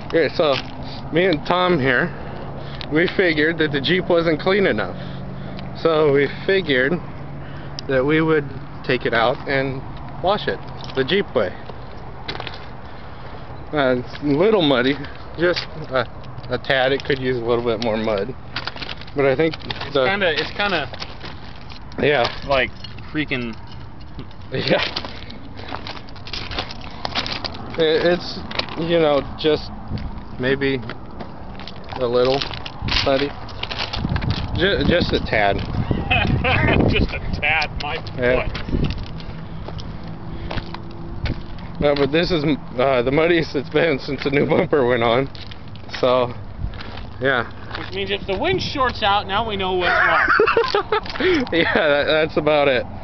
Okay, so me and Tom here, we figured that the Jeep wasn't clean enough. So we figured that we would take it out and wash it the Jeep way. It's a little muddy, just a tad. It could use a little bit more mud, but I think it's kind of yeah, like freaking yeah. It's, you know, just maybe a little muddy, just a tad. Just a tad, my foot. But this is the muddiest it's been since the new bumper went on. So, yeah. Which means if the wind shorts out, now we know what's wrong. Yeah, that's about it.